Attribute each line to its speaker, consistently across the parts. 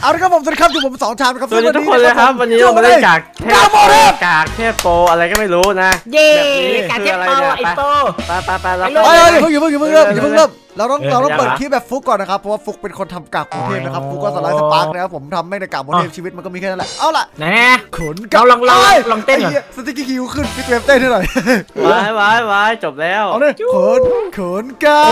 Speaker 1: เอาละครับผมสวัสดีครับอยู่ผม2 ชามนะครับ
Speaker 2: สวัสดีทุกคนเลยครับวันนี้เรามาเล่นกากเทพโปอะไรก็ไม่รู้นะ
Speaker 3: เย่กากเทพโปไอโป
Speaker 2: ไปแล้ว
Speaker 1: อย่าเพิ่งเริ่มเราต้องเปิดคลิปแบบฟุกก่อนนะครับเพราะว่าฟุกเป็นคนทำกากโมเทพนะครับฟุกก็สไลด์สปาร์กนะครับผมทำไม่ในกากโมเทพชีวิตมันก็มีแค่นั้นแหละเอาล่ะ
Speaker 3: ไหน
Speaker 1: ขน
Speaker 3: เราลองเต้นก่อน
Speaker 1: สติ๊กคิวขึ้นพี่เกมเต้นให้หน่อย
Speaker 2: ไว้จบแล้ว
Speaker 1: เอาเลยขนกา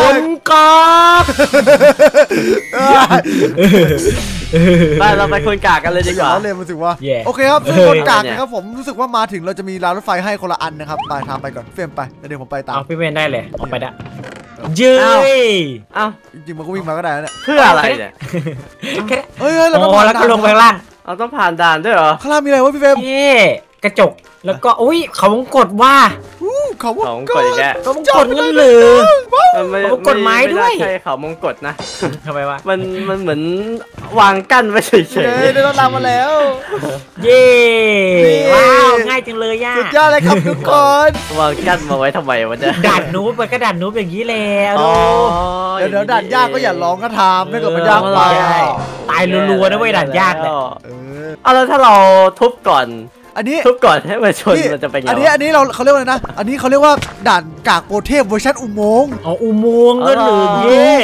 Speaker 2: ไปเราไปคนกากกันเลยดีกว่า
Speaker 1: เลยมันถือว่าโอเคครับคนกากนะครับผมรู้สึกว่ามาถึงเราจะมีรางรถไฟให้คนละอันนะครับไปทำไปก่อนเฟรมไปแล้วเดี๋ยวผมไปตาม
Speaker 3: พี่เวนได้เลยออกไปได้ยื
Speaker 2: เอ้า
Speaker 1: จริงๆมันก็วิ่งมาก็ได้เนี่ย
Speaker 2: เพื่ออะไรเนี่ย
Speaker 1: เฮ้ยแล้ว
Speaker 3: ก็ลงไปล่าง
Speaker 2: เราต้องผ่านด่านด้วยเหรอ
Speaker 1: ข้างล่างมีอะไรวะพี่เฟรม
Speaker 3: กระจกแล้วก็อุ้ยเขาวงกดว่า
Speaker 1: เขาวงกด
Speaker 2: อีกแก
Speaker 3: เขาวงกดงั้นเลยเขากดไม้ด้วย
Speaker 2: ใช่เขาวงกดนะ
Speaker 3: ทำไมวะ
Speaker 2: มันเหมือนวางกั้นไว้เฉย
Speaker 1: ๆได้รถรางมาแล้ว
Speaker 3: เย้ว้าวง่ายจังเลยย่า
Speaker 1: สุดยอดเลยครับทุกคน
Speaker 2: วางกั้นมาไว้ทำไมวะเนี่ย
Speaker 3: ด่านนูบมันก็ด่านนูบอย่างนี้แล้ว
Speaker 1: เดี๋ยวด่านยากก็อย่าร้องก็ทำถ้าเกิดมันยากไป
Speaker 3: ตายรัวๆนะเว้ยด่านยากเนี่ย
Speaker 2: เอาแล้วถ้าเราทุบก่อน
Speaker 1: อันนี้
Speaker 2: ทุบก่อนให้มาชนมันจะเป็นไง
Speaker 1: อันนี้เขาเรียกว่าอะไรนะอันนี้เขาเรียกว่าด่านกากโปเทพเวอร์ชันอุโมงค์
Speaker 3: อุโมงค์ก็หรือเย่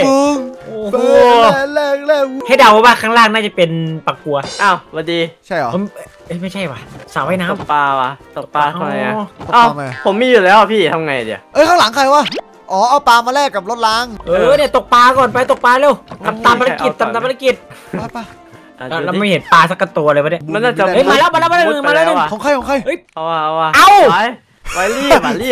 Speaker 3: ให้เดาว่าข้างล่างน่าจะเป็นปักกัว
Speaker 2: อ้าวสวัสดี
Speaker 1: ใช่เหรอ
Speaker 3: ไม่ใช่ว่ะสาวว่ายน้
Speaker 2: ำตกปลาวะตกปลาทำไมอ่ะอ้าวผมมีอยู่แล้วพี่ทำไงเดี๋ยว
Speaker 1: ข้างหลังใครวะอ๋อเอาปลามาแลกกับรถล้าง
Speaker 3: เนี่ยตกปลาก่อนไปตกปลาเร็วตามภารกิจ
Speaker 1: ไป
Speaker 3: เราไม่เห็นปลาสักตัวเลยวะเนี่ย
Speaker 2: มันน่าจะ
Speaker 3: มาแล้ว
Speaker 1: ของใคร
Speaker 2: เอาไปรีบ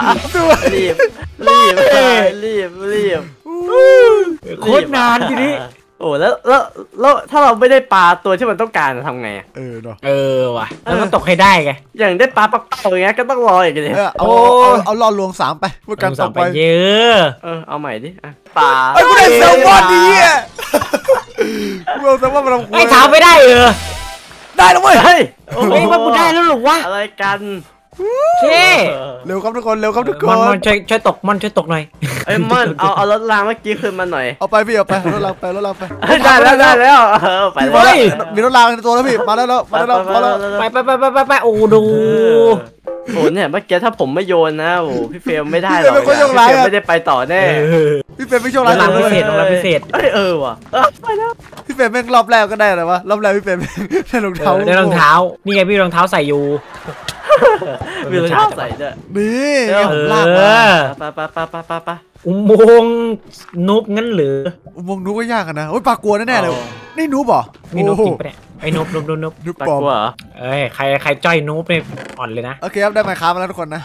Speaker 3: โคตรนานทีนี้
Speaker 2: โอ้แล้วถ้าเราไม่ได้ปลาตัวที่มันต้องการทำไง
Speaker 3: ว่ะแล้วมันตกให้ได้ไง
Speaker 2: อย่างได้ปลาปักเต่าอย่างเงี้ยก็ต้องรออีกเลย
Speaker 1: เอารอลวง3ไปพูดกันต่อไป
Speaker 3: เยอะ
Speaker 2: เอาใหม่ดิปลา
Speaker 1: กูได้แซลมอนดีอ่ะเราแซลมอนมาทำ
Speaker 3: ไม่ทำไม่ได้
Speaker 1: ได้แล้วเว้ย
Speaker 3: ว่ากูได้แล้วหรอวะ
Speaker 2: อะไรกัน
Speaker 1: เร็วครับทุกคน
Speaker 3: มันช่วยตกช่วยตกหน่อย
Speaker 2: มันเอารถรางเมื่อกี้คืนมาหน่อย
Speaker 1: เอาไปพี่เอาไปรถรางไป
Speaker 2: ได้แล้วไป
Speaker 1: เลยมีรถรางในตัวแล้วพี่มาแล้ว
Speaker 3: ไปโอ้ดู
Speaker 2: โอ้เนี่ยเมื่อกี้ถ้าผมไม่โยนนะโอ้พี่เฟรมไม่ได้หรอกพี่เฟรมไม่ได้ไปต่อแน่
Speaker 1: พี่เฟรมไม่โชว์ร้าย
Speaker 3: พิเศษพิเศษ
Speaker 2: ว่ะไปแล้ว
Speaker 1: พี่เฟรมแม่งรอบแรกก็ได้เลยวะรอบแรกพี่เฟรมได้รองเท้า
Speaker 3: นี่ไงพี่รองเท้าใส่อยู่
Speaker 2: มีรองเท้าใส่ด้วย
Speaker 1: นี่ลาก
Speaker 2: ไป
Speaker 3: อุโมงค์นุบงั้นหรือ
Speaker 1: อุโมงค์นุบก็ยากนะโอ้ยปลากลัวแน่เลยนี่นุบเหรอ
Speaker 3: นี่นุบจริงปะเนี่ยไอ้นุบ
Speaker 1: ปลอม
Speaker 3: ใครจ้อยนุบเนี่ยอ่อนเลยนะ
Speaker 1: โอเคครับได้ไมค์ค้ามาแล้วทุกคนนะ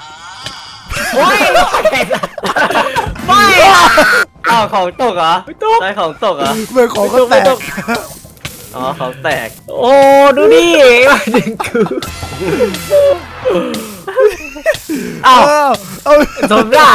Speaker 3: ไม่
Speaker 2: ของตกเหรอได้ของตกเหรอ
Speaker 1: เมื่อของก็แตก
Speaker 2: ของแตก
Speaker 3: โอ้ดูดิว่าจริงคือสมด่า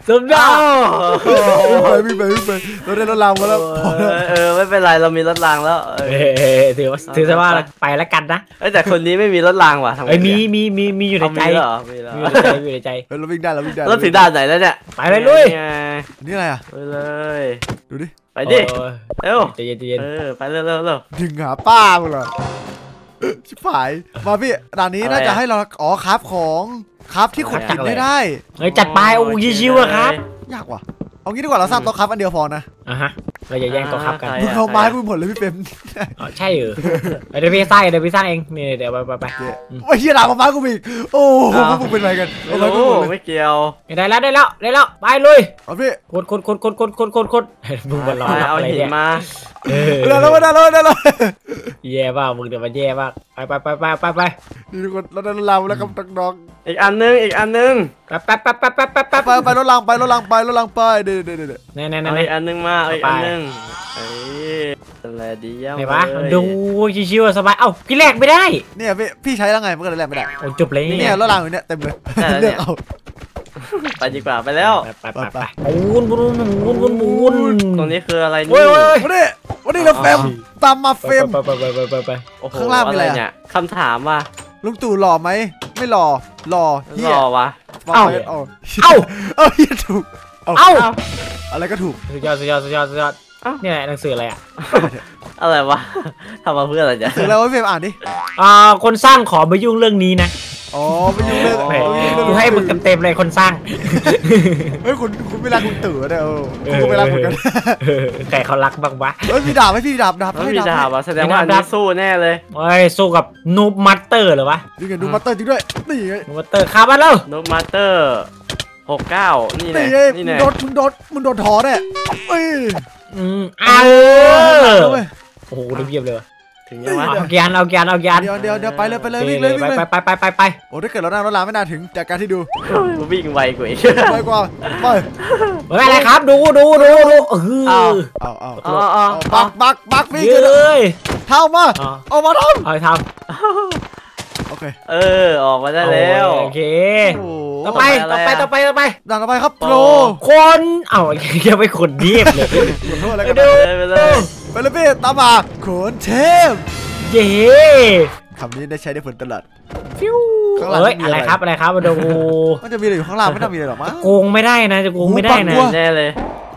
Speaker 1: วิ่งไปเราได้รถรางมาแล้ว
Speaker 2: ไม่เป็นไรเรามีรถรางแล้ว
Speaker 3: ถือซะว่าไปแล้วกันนะ
Speaker 2: แต่คนนี้ไม่มีรถรางว่ะ
Speaker 3: มีอยู่ในใจอยู่ในใจ
Speaker 1: เราวิ่งได้
Speaker 2: รถถึงด่านไหนแล้วเนี่ย
Speaker 3: ไปเลยลุย
Speaker 1: นี่อะไรอ่ะ
Speaker 2: ไปเลย
Speaker 1: ดูดิ
Speaker 2: ไปดิเร็ว
Speaker 3: ใจเย็น
Speaker 2: ไปเร็ว
Speaker 1: ถึงหาป้าเลยชิบหายมาพี่ด่านนี้น่าจะให้เราครับของครับที่ขุดหินได้
Speaker 3: จัดไปโอ้ยชิวๆครับ
Speaker 1: ยากว่ะเอางี้ดีกว่าเราสร้างโต๊ะครับอันเดียวพอนะ
Speaker 3: เราอย่าแย่งโต๊ะครับกัน
Speaker 1: มึงเอาไม้กูหมดเลยพี่เป็ม
Speaker 3: ใช่เหรอเดี๋ยวพี่สร้างเองนี่เดี๋ยวไป
Speaker 1: ว่าเฮียด่ากับไม้กูอีกโอ้มึงเป็นไรกัน
Speaker 2: ไม่เกี่ยว
Speaker 3: ได้แล้วไปลุย
Speaker 1: เอาพี่
Speaker 3: คนมึงบอลล้อ
Speaker 2: เอาหินมา
Speaker 1: ได้แล้ว
Speaker 3: แย่บ้ามึงเดี๋ยวมันแย่บ้าไป
Speaker 1: นี่ทุกคนเราได้รถรางแล้วครับน้อง
Speaker 2: อีกอันนึง
Speaker 1: ไปรถรางไปเดี๋ยว
Speaker 2: อีกอันนึงมาอีกอันนึงอะไรดี
Speaker 3: ไหนวะดูชิวๆสบายพี่แลกไม่ได้
Speaker 1: เนี่ยพี่ใช้แล้วไงมันก็เลยแลกไม่ได้
Speaker 3: โอ้จบเลย
Speaker 1: เนี่ยรถรางอยู่เนี่ยเต็มเลยเลือกเอา
Speaker 2: ไปดีกว่าไปแล้ว
Speaker 3: ไปวน
Speaker 2: ตรงนี้คืออะไรนี่
Speaker 1: วันนี้เราเฟมตามมาเฟม
Speaker 3: ไป
Speaker 1: ข้างล่างมีอะไร
Speaker 2: เนี่ยคำถามว่า
Speaker 1: ลุงตู่หล่อไหมไม่หล่อเฮียว
Speaker 2: ะ
Speaker 1: เอาเฮียถูกอะไรก็ถูก
Speaker 3: สุดยอดนี่แหละหนังสืออะไร
Speaker 2: อะไรวะทำมาเพื่ออะไรจ๊ะ
Speaker 1: ถึงแล้วพี่เฟรมอ่านดิ
Speaker 3: คนสร้างขอไม่ยุ่งเรื่องนี้นะ
Speaker 1: อ๋อไม่ยุ่งเรื่อง
Speaker 3: กูให้มึงเต็มๆเลยคนสร้าง
Speaker 1: เฮ้ยคุณไม่รักคุณตื่นเนี่ยคุณก็ไม่รักเหมือนกัน
Speaker 3: ใครเขารักบ้างวะ
Speaker 1: เฮ้ยมีดาบไหมพี่ดาบ
Speaker 2: ไม่มีดาบอ่ะแสดงว่าอันนี้สู้แน่เลย
Speaker 3: เฮ้ยสู้กับนูบมัตเตอร์เหรอวะ
Speaker 1: นี่ไงดูมาเตอร์จริงด้วยนี่ไง
Speaker 3: นูบมัตเตอร์คาบ้านแล้ว
Speaker 2: โนมาสเตอร์69นี่แหละ
Speaker 1: นี่
Speaker 2: นี่
Speaker 1: ไง
Speaker 2: แหละ
Speaker 1: มึงโดนถอเนี่ยเอ้ย
Speaker 3: โอ้โหเรียบเลย
Speaker 2: ถึงยังวะ
Speaker 3: เอาแกนเ
Speaker 1: ดี๋ยวไปเลยวิ่งเลย
Speaker 3: ไป
Speaker 1: โอ้ถ้าเกิดเรานั่งรถลาไม่น่าถึงจากการที่ดู
Speaker 2: วิ่งไวกว่าอีก
Speaker 1: ไปกว่าไป
Speaker 3: อะไรครับดู
Speaker 1: บักวิ่ง
Speaker 3: เล
Speaker 1: เลย
Speaker 3: ย
Speaker 1: เท้ามาเอามาท
Speaker 3: เอาท
Speaker 1: ำโอเค
Speaker 2: ออกมาได้
Speaker 3: ำ
Speaker 2: แล้ว
Speaker 3: โอเค
Speaker 1: โอ้
Speaker 3: ต่อไป
Speaker 1: ด่านต่อไปครับโปร
Speaker 3: คนเอายังไม่คนเนียบเลย
Speaker 1: ขอโทษอะไรกัน
Speaker 2: ไปเลย
Speaker 1: ไปเลยพี่ตามมาโขนเทพ
Speaker 3: เย้
Speaker 1: คำนี้ได้ใช้ได้ผลตลอด
Speaker 3: ฟิวอะไรครับมาดู
Speaker 1: มันจะมีอะไรอยู่ข้างล่างไม่ต้องมีอะไรหรอกมั้ง
Speaker 3: โกงไม่ได้นะจะโกงไม่ได้นะ
Speaker 2: แน่เลย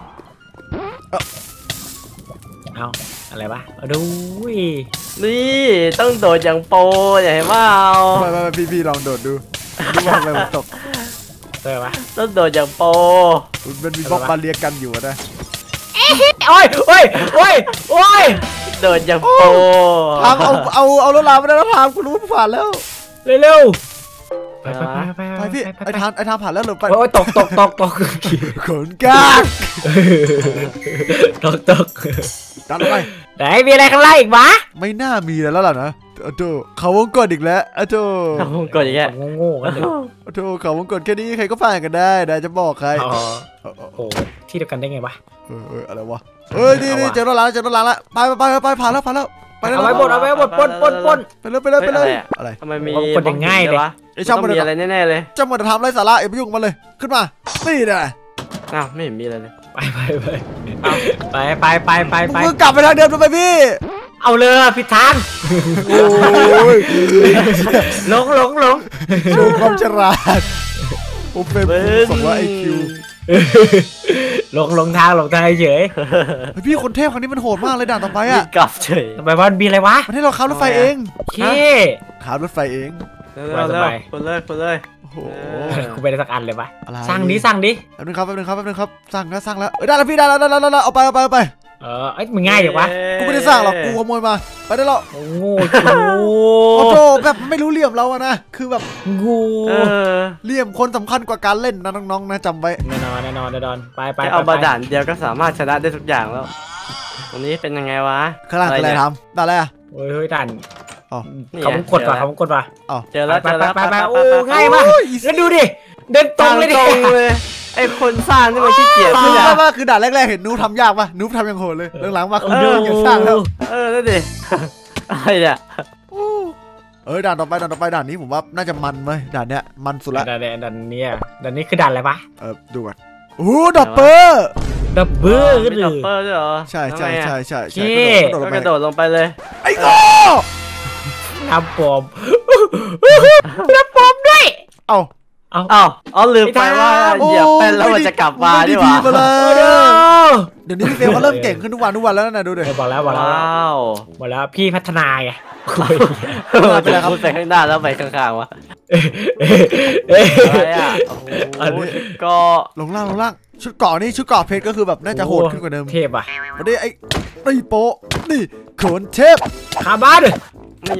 Speaker 3: เอาอะไรวะมาดู
Speaker 2: นี่ต้องโดดอย่างโปรอย่าเห็นว่า
Speaker 1: ไปพี่ลองโดดดูดูว่าทำไมมันตก
Speaker 3: เจอปะ
Speaker 2: ต้องโดดอย่างโปร
Speaker 1: มันมีบล็อกบาเรียกันอยู่นะ
Speaker 3: โอ้ย
Speaker 2: โดดอย่างโปร
Speaker 1: ทำเอารถลาไม่ได้แล้วทำคุณรู้ว่าผ่านแล้ว
Speaker 3: เร็ว
Speaker 1: ไปพี่ไอ้ทางผ่านแล้วหรือไป
Speaker 3: โอ้ยตก
Speaker 1: ขนกาก
Speaker 3: ตก
Speaker 1: ดันไป
Speaker 3: ไหนมีอะไรข้างล่างอีกวะ
Speaker 1: ไม่น่ามีแล้วล่ะนะโธ่เขาวงกดอีกแล้วโธ่
Speaker 2: กดอย่างเงี้ย
Speaker 3: โง่กันเลย
Speaker 1: โธ่เขาวงกดแค่นี้ใครก็ผ่านกันได้นะจะบอกใคร
Speaker 3: โอ้ที่เดียวกันได้ไงวะ
Speaker 1: อะไรวะนี่เจอรถล้างแล้วไปผ่านแล้วไปเลย
Speaker 3: เอาไว้บดปน
Speaker 1: ไปเลยอะไร
Speaker 2: ทำไมมี
Speaker 3: กดอย่างง่ายเลย
Speaker 1: ไอ้ช่างมัน
Speaker 2: มีอะไรแน่ๆเลย
Speaker 1: จะมาทำไรสาระอย่าไปยุ่งมันเลยขึ้นมานี่นะ
Speaker 2: อ้าวไม่เห็นมีอะไรเลย
Speaker 3: ไป
Speaker 1: มึงกลับไปทางเดิมทำไมพี่
Speaker 3: เอาเลยผิดทาง
Speaker 1: โอ้ย
Speaker 3: หลง
Speaker 1: โชว์ความฉลาดผมเป็นส่งว่าไอคิว
Speaker 3: ลงทางเฉย
Speaker 1: พี่คนเทพครั้งนี้มันโหดมากเลยด่านต่อไปอ่ะ
Speaker 2: กลับเฉย
Speaker 3: ทำไมว่ามีอะไรวะ
Speaker 1: มันให้เราขับรถไฟเอง
Speaker 3: เค
Speaker 1: ขับรถไฟเอง
Speaker 2: เร็วคนเลย
Speaker 1: โอ้โห
Speaker 3: กูไปได้สักอันเลยปะ
Speaker 1: อะไร
Speaker 3: สั่งดิ
Speaker 1: แป๊บนึงครับสั่งแล้วได้แล้วพี่ได้แล้วเอาไป
Speaker 3: มันง่ายจังวะ
Speaker 1: กูไม่ได้สร้างหรอกกูขโมยมาไปได้แล้ว
Speaker 3: โง่
Speaker 1: โอ้โหแบบไม่รู้เหลี่ยมเราอะนะคือแบบ
Speaker 3: งู
Speaker 1: เหลี่ยมคนสำคัญกว่าการเล่นนะน้องๆนะจำไว้
Speaker 3: แน่นอนไป
Speaker 2: แค่เอามาด่านเดียวก็สามารถชนะได้ทุกอย่างแล้วตรงนี้เป็นยังไงวะ
Speaker 1: ข้างล่างอะไรทำได้อะไรอะ
Speaker 3: เฮ้ยด่าน
Speaker 1: อ๋อ
Speaker 3: เขากดว่ะ
Speaker 2: เจอแล้ว
Speaker 3: ไปโอ้ง่ายมากแล้วดูดิเดินตรงเลยดิ
Speaker 2: เลยไอ้คนสร้างนี่มันขี้เกียจ
Speaker 1: คือ
Speaker 2: เนี่ย
Speaker 1: ว่าคือด่านแรกๆเห็นนูทำยากป่ะนูทำยังโหดเลยหลังๆมาเขาอย่าสร้างแล้ว
Speaker 2: นั่นดิอะไรเนี่ย
Speaker 1: ด่านต่อไปด่านนี้ผมว่าน่าจะมันไหมด่านเนี้ยมันสุดละ
Speaker 3: ด่านนี้คือด่านอะไรปะ
Speaker 1: ดูก่อนโอ้ดับเปอร์
Speaker 3: ดับเบิ้ล
Speaker 2: มีดับเบิลด้วยเหรอ
Speaker 1: ใช่ก
Speaker 2: ก็กระโดดลงไปเลย
Speaker 1: ไอ้โง่
Speaker 3: น้ำปอมด้วย
Speaker 2: เอาลืมไปว่าเหยียบเป็นแล้วมันจะกลับมาดีกว่า
Speaker 1: เดี๋ยวนี้พี่เฟลเขาเริ่มเก่งขึ้นทุกวันแล้วนะดูดิ
Speaker 3: บอกแล้วพี่พัฒนาไง
Speaker 2: เป็นไรครับพูดไปข้างหน้าแล้วไปข้างๆวะอะไรอ่ะก็
Speaker 1: ลงล่างชุดเกาะนี่ชุดเกาะเพชรก็คือแบบน่าจะโหดขึ้นกว่าเดิม
Speaker 3: เทพอ่ะ
Speaker 1: มาดิไอ้โป๊นี่โขนเทพ
Speaker 3: คาบ้าน
Speaker 2: นี่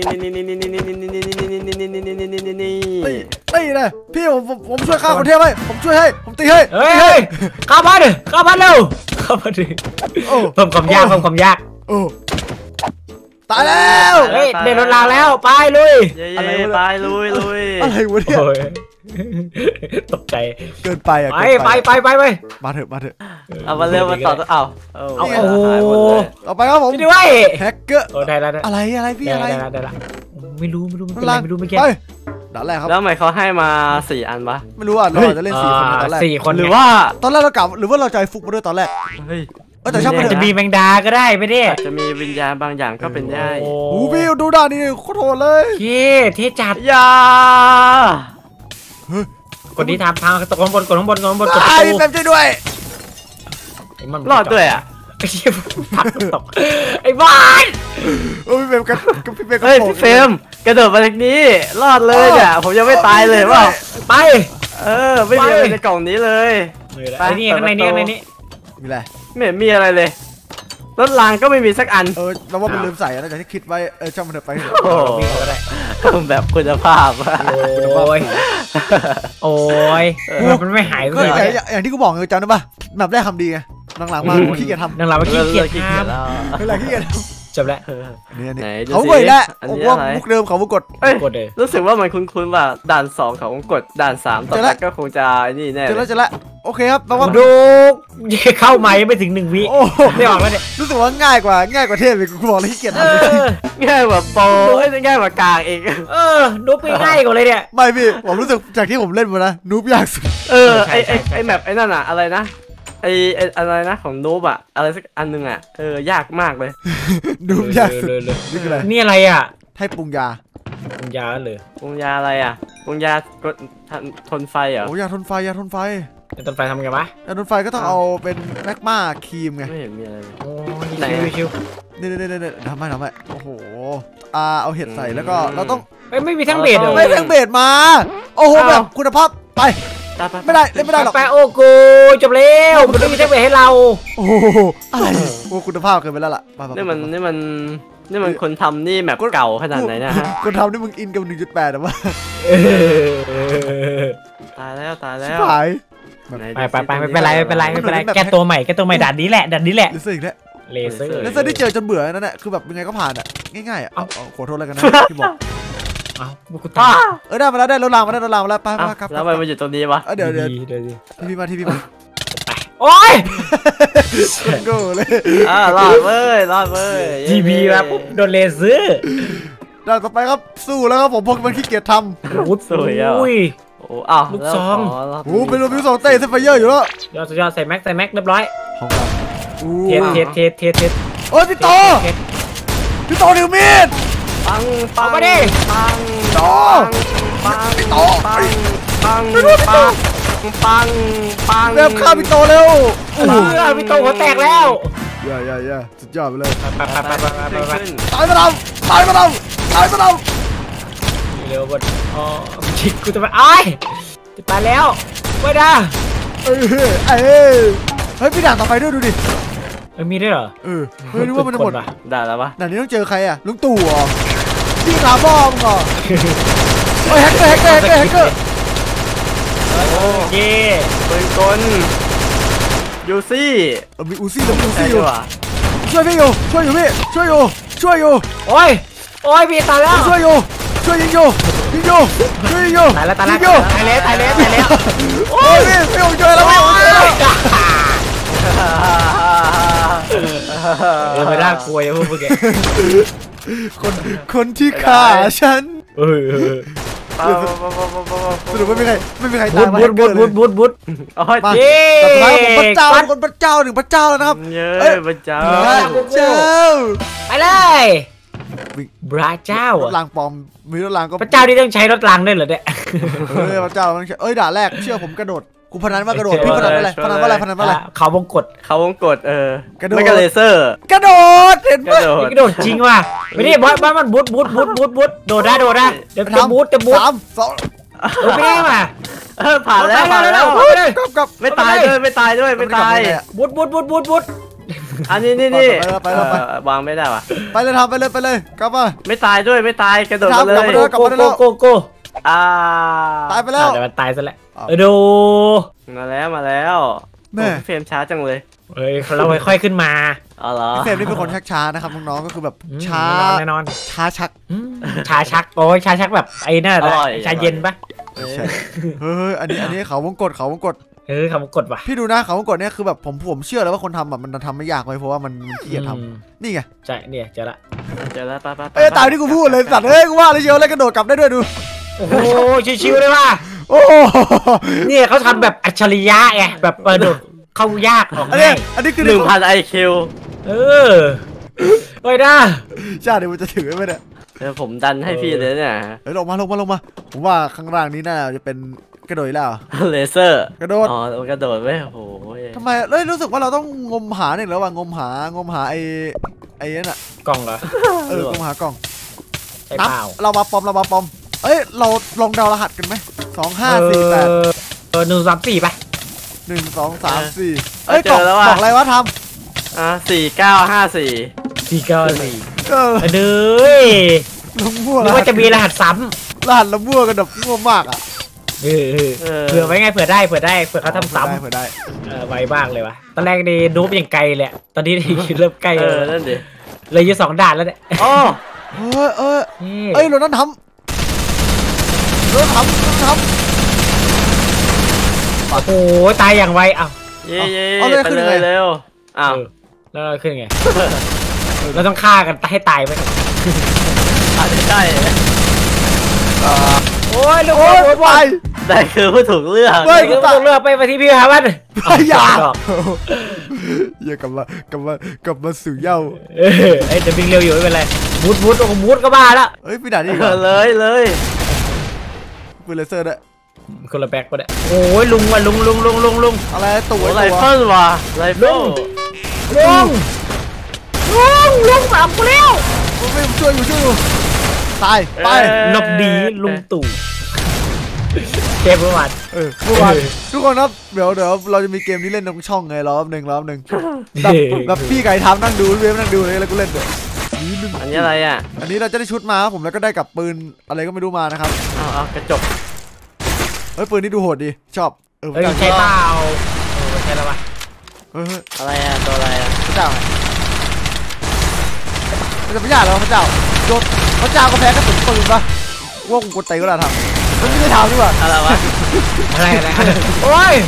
Speaker 1: เลยพี่ผมช่วยฆ่าคนเทพให้ผมช่วยให้ผมตีให้
Speaker 3: เฮ้ยคาบ้านเร็วคาบ้านดิเพิ่มความยาก
Speaker 1: ตายแล้ว
Speaker 3: เฮ้ยเดินรถรางแล้วไปลุย
Speaker 2: อะไรไปลุย
Speaker 1: อะไรวะเนี่ย
Speaker 3: ตกใจ
Speaker 1: เกินไปอ่ะ
Speaker 3: ไป
Speaker 1: มาเถอะ
Speaker 2: เอามาเร็วมาต่อเอา
Speaker 3: โอ้โห
Speaker 1: ต่อไปครับผม
Speaker 3: ด้วย
Speaker 1: แฮกเกอร์
Speaker 3: ได้แล้ว
Speaker 1: อะไรพี่อะไร
Speaker 3: ไม่รู้ไม่แก่
Speaker 1: ด่านแรกครับ
Speaker 2: แล้วทำไมเขาให้มา4 อันปะ
Speaker 1: ไม่รู้อ่ะเราจะเล่น4 คนตอนแรก
Speaker 3: 4 คน
Speaker 2: หรือว่า
Speaker 1: ตอนแรกเรากลับหรือว่าเราใจฟุกมาด้วยตอนแรกแต่ชอบมัน
Speaker 3: จะมีแมงดาก็ได้ไม่ได้
Speaker 2: จะมีวิญญาณบางอย่างก็เป็นได้
Speaker 1: โอ้พี่ดูด่านนี้โคตรโหดเลย
Speaker 3: เท่จัด
Speaker 2: ยา
Speaker 3: คนที่ทำทางตกข้างบนกดประตู
Speaker 1: ไอ้แฟมช่วยด้วย
Speaker 2: รอดด้วยอ่ะ
Speaker 3: เชี่ยผักตกไอ้บ้าน
Speaker 1: โอ้พี่เฟรมกันพี่เฟรม
Speaker 2: เฮ้ยพี่เฟรมกระโดดมาทางนี้รอดเลยเนี่ยผมยังไม่ตายเลยว่า
Speaker 3: ไป
Speaker 2: ไม่มีอะไรในกล่องนี้เลย
Speaker 3: ไอ้นี่ข้างในนี้
Speaker 1: มีอะไร
Speaker 2: ไม่เห็นมีอะไรเลยรถรางก็ไม่มีสักอัน
Speaker 1: เราว่ามันลืมใส่นะจากที่คิดไว้ช่างมันเถอะไป
Speaker 2: โอ้แบบคุณภาพ
Speaker 3: โอ้ยโอ้ยมันไม่หาย
Speaker 1: ก็อย่างที่กูบอกเลยจำได้ปะแบบแรกทำดีไงหลังๆมาขี้เกียจทำ
Speaker 3: หลังๆมาขี้เกียจ
Speaker 2: แล้ว
Speaker 1: เวลาขี้เกียจ
Speaker 3: จบแล้ว
Speaker 1: นี่เขาเว้ยแหละผมว่ามุกเดิมเขามุกกด
Speaker 3: กดเลย
Speaker 2: รู้สึกว่ามันคุ้นๆว่าด่าน2เขากดด่าน3ต่อไปก็คงจะนี่แน่
Speaker 1: เจอแล้วโอเคครับแปลว่า
Speaker 3: ดูเข้าใหม่ไม่ถึง1 วิไม่ออกแล้วเนี่ย
Speaker 1: รู้สึกว่าง่ายกว่าเทพอีกกูบอกเลยขี้เกียจทำ
Speaker 2: ง่ายกว่าโปรง่ายกว่ากลางเอง
Speaker 3: ดูไปง่ายกว่าเลยเนี่ย
Speaker 1: ไม่พี่ผมรู้สึกจากที่ผมเล่นมานะนูบยากสุด
Speaker 2: ไอแมปไอ้นั่นอะอะไรนะไออะไรนะของนูบอะอะไรสักอันนึงอะยากมากเลย
Speaker 1: นูบยากสุดนี่คืออะไร
Speaker 3: นี่อะไรอ่ะ
Speaker 1: ให้ปรุงยา
Speaker 3: ปรุงยาเลย
Speaker 2: ปรุงยาอะไรอะปรุงยากดทนไฟเหรอ
Speaker 1: โอ้ยาทนไฟยาทนไฟ
Speaker 3: ต้นไฟทำไงวะ
Speaker 1: ยาทนไฟก็ต้องเอาเป็นแมกมาครีมไง
Speaker 2: ไม่เห็นมีอะไร
Speaker 3: โอ้ยชิว
Speaker 1: นี่ทำไมโอ้โหเอาเห็ดใส่แล้วก็เราต้อง
Speaker 3: ไม่มีทั้งเบสเหรอ
Speaker 1: ไม่ทั้งเบสมาโอ้โหแบบคุณภาพไปไม่ได้เล่นไม่ได้หรอก
Speaker 3: แปะโอ้กูจบแล้วมันไม่มีทั้งเบสให้เรา
Speaker 1: โอ้โหอะไรโอ้คุณภาพเกินไปแล้วล่ะ
Speaker 2: นี่มันคนทำนี่แบบเก่าขนาดไหนนะฮะ
Speaker 1: คนทำนี่มึงอินกับ 1.8แต่ว่า
Speaker 2: ตายแล้ว
Speaker 1: หาย
Speaker 3: ไปไม่เป็นไรแก้ตัวใหม่ด่านนี้แหละเลเซอร์
Speaker 1: ที่เจอจนเบื่อนั่นแหละคือแบบยังไงก็ผ่านอ่ะง่ายๆอ่ะขอโทษแล้วกันนะที่บอกได้มาแล้วได้รถรางมาแล้วไปครับ
Speaker 2: แล้วมันอยู่ตรงนี้วะ
Speaker 1: เดี๋ยวทีพีมา
Speaker 3: โอ้ย
Speaker 1: โง่เลย
Speaker 2: รอดเว้ย
Speaker 3: ทีพีมาปุ๊บโดนเลเซอร์
Speaker 1: ด่านต่อไปครับสู้แล้วครับผมพวกมันขี้เกียจท
Speaker 3: ำวุ้ดสวยอ่ะลูกซอง
Speaker 1: เป็นลูกซองเต้เซฟไฟเยอร์อยู่แล้ว
Speaker 3: ยอดใส่แม็กเรียบร้อยเทส
Speaker 1: โอ้ยพี่โตถือมีด
Speaker 2: ปัง
Speaker 3: มาดิ
Speaker 2: ปัง
Speaker 1: เร็วฆ่าพี่โตเร็ว
Speaker 3: พี่โตหัวแตกแล้ว
Speaker 1: อย่าสุดยอดไปเลย
Speaker 3: ไป
Speaker 1: ตายมาดำ
Speaker 3: เร็วบนชิคกูจะไปจะตายแล้วไม่ได้
Speaker 1: เฮ้ยพี่ด่านต่อไปด้วยดูดิ
Speaker 3: มีด้วยเหรอ
Speaker 1: เฮ้ยนึกว่ามันจะหมด
Speaker 2: ด่านแล้วปะ
Speaker 1: ด่านนี้ต้องเจอใครอ่ะลุงตู่อ๋อพี่ขาบอมก่อนเฮ้ยแฮกเกอร์
Speaker 3: โอเค
Speaker 2: ปืนกลยูซี่
Speaker 1: มีอูซี่อยู่ช่วยพี่อยู่
Speaker 3: โอ้ยพี่ตายแล้ว
Speaker 1: ช่วยยิงอยู่
Speaker 3: ตายแล้ว
Speaker 1: โอ้ยพี่ผมช่วยแล้ว
Speaker 3: ไม่น่ากลัวอย่างพวกแก
Speaker 1: คนที่ฆ่าฉันสรุปไม่มีใครตาย
Speaker 3: บุด
Speaker 1: มาแต่สุดท้ายผมพระเจ้าคนพระเจ้าหนึ่งพระเจ้าแล้วนะครับ
Speaker 2: พระเจ้า
Speaker 3: ไปเลยพระเจ้าร
Speaker 1: ถรางปลอมมีรถรางก็
Speaker 3: พระเจ้าที่ต้องใช้รถรางด้วยเหรอเนี่ย
Speaker 1: พระเจ้าต้องใช้ด่าแรกเชื่อผมกระโดดกูพนันว่ากระโดดพี่พนันว่าอะไร
Speaker 3: เขาวงกด
Speaker 2: ไม่กระเลเซอร์
Speaker 1: กระโดดเห็นไหม
Speaker 3: กระโดดจริงว่ะไม่ได้บ้านมันบุดโดดได้เดี๋ยวจะบูท
Speaker 1: 3 2
Speaker 3: ไม่ได้ว่ะ
Speaker 2: ผ่านแล้ว
Speaker 1: กับ
Speaker 2: ไม่ตายด้วยบุดอันนี้
Speaker 1: ไป
Speaker 2: วางไม่ได้ว่ะ
Speaker 1: ไปเลยกลับมา
Speaker 2: ไม่ตายกระโดดเลย
Speaker 3: โก
Speaker 1: ตายไปแล้ว
Speaker 3: เดี๋ยวมันตายซะแล้วดู
Speaker 2: มาแล้วแม่เฟรมช้าจังเลย
Speaker 3: เราค่อยขึ้นมา
Speaker 2: เหรอ
Speaker 1: เฟรมนี่เป็นคนช้านะครับน้องๆก็คือแบบช้า
Speaker 3: แน่นอน
Speaker 1: ช้าชัก
Speaker 3: โอ้ยช้าชักแบบไอ้นั่นแหละชาเย็นปะ
Speaker 1: เฮ้ยอันนี้เขาวงกดเขาวงกด
Speaker 3: ว่ะ
Speaker 1: พี่ดูนะเขาวงกดเนี่ยคือแบบผมเชื่อเลยว่าคนทำแบบมันทำไม่ยากเลยเพราะว่ามันขี้เกียจทำนี่ไง
Speaker 3: ใช่เนี่ยเจอละ
Speaker 1: ตามที่กูพูดเลยสัตว์กูว่าเลยเชียวเลยกระโดดกลับได้ด้วยดู
Speaker 3: โอ้โหชิวๆเลยว่ะ
Speaker 1: โอ้
Speaker 3: เนี่ยเขาทำแบบอัจฉริยะไงแบบโดดเข้ายากออกง่าย
Speaker 1: อันนี้คือ
Speaker 2: 1,000 IQ
Speaker 3: ไปได้
Speaker 1: ชาติเดี๋ยวมันจะถึงไหมเนี่ย
Speaker 2: ผมดันให้พี่เลยเนี่ย
Speaker 1: ลงมาผมว่าข้างล่างนี้น่าจะเป็นกระโดดแล้ว
Speaker 2: เลเซอร์
Speaker 1: กระโดด
Speaker 2: อ๋อกระโดดเว้ยโอ้โห
Speaker 1: ทำไมรู้สึกว่าเราต้องงมหาเนี่ยแล้วว่างมหาไอ้นั่นอ่ะ
Speaker 3: กล่องเหรอง
Speaker 1: มหากล่อง
Speaker 3: ใช่เปล่า
Speaker 1: เรามาปอมเอ้ยเราลองเดารหัสกันไหม2548
Speaker 3: 134ไป
Speaker 1: 1234เอ้ยกล่องอะไรวะทำ
Speaker 2: 4954
Speaker 3: 494
Speaker 1: เออ
Speaker 3: เด้ย
Speaker 1: เรามั่ว
Speaker 3: นึกว่าจะมีรหัสซ้
Speaker 1: รหัสเรามั่วกันแบบมั่วมากอ่ะ
Speaker 3: ำเผื่อไว้ไงเผื่อเขาทำซ้ำ
Speaker 1: เผื่อได้
Speaker 3: ไวมากเลยวะตอนแรกนี่ดูอย่างไกลเลยตอนนี้เริ่มใกล้
Speaker 2: นั่นดิ
Speaker 3: เลยอยู่2 ด่านแล้วเนี่ย
Speaker 2: อ๋อ
Speaker 1: เอ้ยเรานั้นทำ
Speaker 3: โอ้โหตายอย่างไวอ้าว
Speaker 2: เย่ไปเลยเร็วอ้าว
Speaker 3: แล้วเราขึ้นไงเราต้องฆ่ากันให้ตายไป
Speaker 2: อาจจะได้
Speaker 3: โอ้ยลูก
Speaker 1: โอ้ยไป
Speaker 2: ได้คือผู้ถูกเลือก
Speaker 1: เฮ้ย
Speaker 3: ก็ต้องเลือกไปที่พี่ฮาวัน
Speaker 1: อย่าอย่ากลับมาสู่เหย้า
Speaker 3: ไอ้จะวิ่งเร็วอยู่ไม่เป็นไรมุดโอ้โหมุดก็บ้าละ
Speaker 1: เฮ้ยพี่ด่านี่
Speaker 2: เลย
Speaker 1: ปืนเลเซอร์ด้วย
Speaker 3: คนละแบกก็ได้โอ้ยลุงว่ะลุง
Speaker 1: อะไรตัว
Speaker 2: ไรเฟิลว่ะไรเฟิล
Speaker 3: ลุงสามกูเร็ว
Speaker 1: ไม่ช่วยอยู่ตายไป
Speaker 3: หลบดีลุงตู่เกมเมื่อวาน
Speaker 1: เมื่อวานทุกคนครับเดี๋ยวเราจะมีเกมนี้เล่นตรงช่องไงรอบหนึ่งแบบพี่ไก่ทำนั่งดูเวฟนั่งดูเลยแล้วก็เล่นด้วย
Speaker 2: อันนี้อะไรอ่ะ
Speaker 1: อันนี้เราจะได้ชุดมาครับผมแล้วก็ได้กับปืนอะไรก็ไม่รู้มานะครับ
Speaker 2: เอากระจก
Speaker 1: เฮ้ยปืนนี้ดูโหดดีชอบ
Speaker 3: ใช่เปล่าใช่แล้วปะ
Speaker 2: อะไรอ่ะตัวอะไรอ่ะ
Speaker 1: พระเจ้ามันจะไม่ยากหรอพระเจ้าโดนพระเจ้าก็แพ้กระสุนปืนปะว่ากูกดเตะก็ได้ทำมันไม่ได้ทำดีกว่า
Speaker 2: อะไรวะ
Speaker 3: อะไรโอ้ย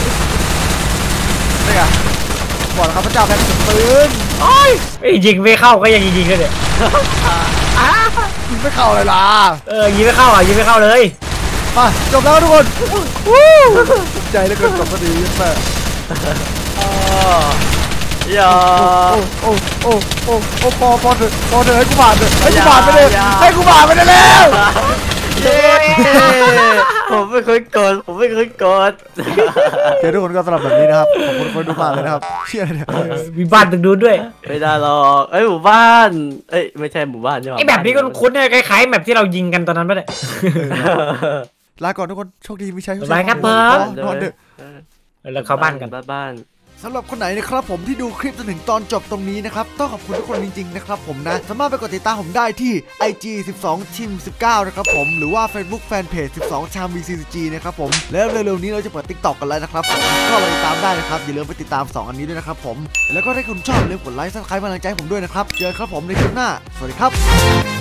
Speaker 1: นี่ไงบอกแล้วครับพระเจ้าแพ้กระสุนปืน
Speaker 3: โอ้ยยิงไม่เข้าก็ยังยิงเลยเนี่ย
Speaker 1: ยิงไม่เข้าเลยล่ะ
Speaker 3: ยิงไม่เข้ายิงไม่เข้าเลย
Speaker 1: มาจบแล้วทุกคนใจเหลือเกินจบพอดีแม่
Speaker 2: อย่า
Speaker 1: พอเถอะให้กูผ่านเถอะให้กูผ่านไปเลยให้กูผ่านไปได้แล้ว
Speaker 2: เย้ผมไม่เคยกดโอเค
Speaker 1: ทุกคนก็สำหรับแบบนี้นะครับขอบคุณคนดูมากเลยนะครับเชื่อเนี่ย
Speaker 3: มีบ้านตึกดูด้วย
Speaker 2: ไม่ได้หรอกหมู่บ้านไม่ใช่หมู่บ้านใช่ไหม
Speaker 3: ไอ้แบบนี้ก็คุ้นเนี่ยคล้ายๆแบบที่เรายิงกันตอนนั้นปะเนี่ย
Speaker 1: ลาก่อนทุกคนโชคดีมีชัย
Speaker 3: บ๊ายบายครับเพิ่ม
Speaker 1: นอนเถอะ
Speaker 3: เราเข้าบ้านกัน
Speaker 2: บ้าน
Speaker 1: สำหรับคนไหนนะครับผมที่ดูคลิปจนถึงตอนจบตรงนี้นะครับต้องขอบคุณทุกคนจริงๆนะครับผมนะสามารถไปกดติดตามผมได้ที่ IG 12 Team 19นะครับผมหรือว่า Facebook Fanpage 12 Cham VCG นะครับผมแล้วเร็วๆนี้เราจะเปิด TikTok กันแล้วนะครับผมก็ไปติดตามได้นะครับอย่าลืมไปติดตาม2อันนี้ด้วยนะครับผมแล้วก็ถ้าคุณชอบอย่าลืมกดไลค์ Subscribe กำลังใจผมด้วยนะครับเจอกันครับผมในคลิปหน้าสวัสดีครับ